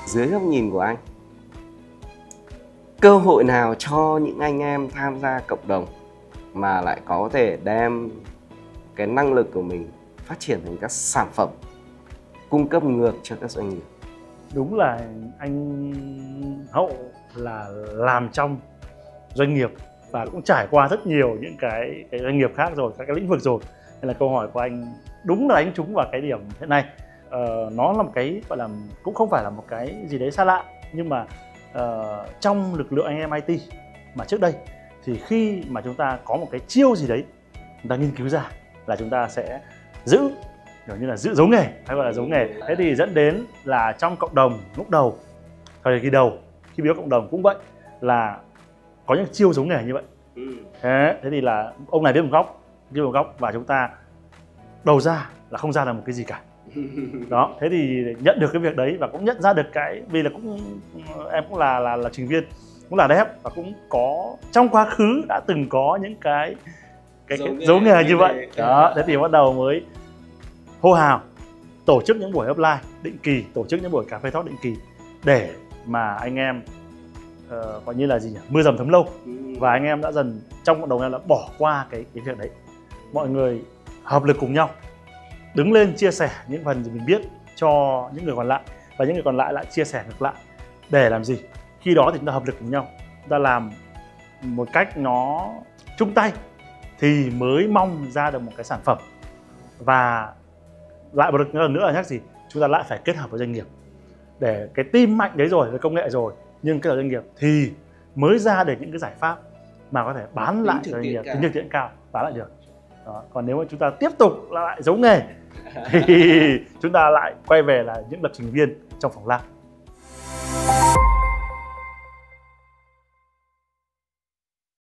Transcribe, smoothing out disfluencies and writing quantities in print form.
dưới góc nhìn của anh, cơ hội nào cho những anh em tham gia cộng đồng mà lại có thể đem cái năng lực của mình phát triển thành các sản phẩm cung cấp ngược cho các doanh nghiệp? Đúng là anh Hậu là làm trong doanh nghiệp và cũng trải qua rất nhiều những cái doanh nghiệp khác rồi, các cái lĩnh vực rồi, nên là câu hỏi của anh đúng là đánh trúng vào cái điểm hiện nay. Nó là một cái gọi là cũng không phải là một cái gì đấy xa lạ, nhưng mà trong lực lượng anh em IT mà trước đây thì khi mà chúng ta có một cái chiêu gì đấy chúng ta nghiên cứu ra là chúng ta sẽ giữ, kiểu như là giữ dấu nghề hay gọi là dấu nghề. Thế thì dẫn đến là trong cộng đồng lúc đầu, thời kỳ đầu khi biết cộng đồng cũng vậy, là có những chiêu dấu nghề như vậy. Thế thì là ông này biết một góc và chúng ta đầu ra là không ra được một cái gì cả. Đó, thế thì nhận được cái việc đấy và cũng nhận ra được cái, vì là em cũng là trình viên, cũng là dev và cũng có trong quá khứ đã từng có những cái dấu nghề như vậy. Đó, thế thì bắt đầu mới hô hào tổ chức những buổi offline định kỳ, tổ chức những buổi cà phê talk định kỳ để mà anh em gọi như là gì nhỉ, mưa dầm thấm lâu. Và anh em đã dần trong cộng đồng em đã bỏ qua cái việc đấy, mọi người hợp lực cùng nhau đứng lên chia sẻ những phần gì mình biết cho những người còn lại, và những người còn lại lại chia sẻ ngược lại. Để làm gì? Khi đó thì chúng ta hợp lực cùng nhau, chúng ta làm một cách nó chung tay thì mới mong ra được một cái sản phẩm. Và lại một lần nữa là nhắc gì, chúng ta lại phải kết hợp với doanh nghiệp, để cái team mạnh đấy rồi, với công nghệ rồi, nhưng kết hợp doanh nghiệp thì mới ra được những cái giải pháp mà có thể bán lại cho doanh nghiệp, tính thực tiễn cao, bán lại được. Đó. Còn nếu mà chúng ta tiếp tục lại giấu nghề thì chúng ta lại quay về là những lập trình viên trong phòng lab.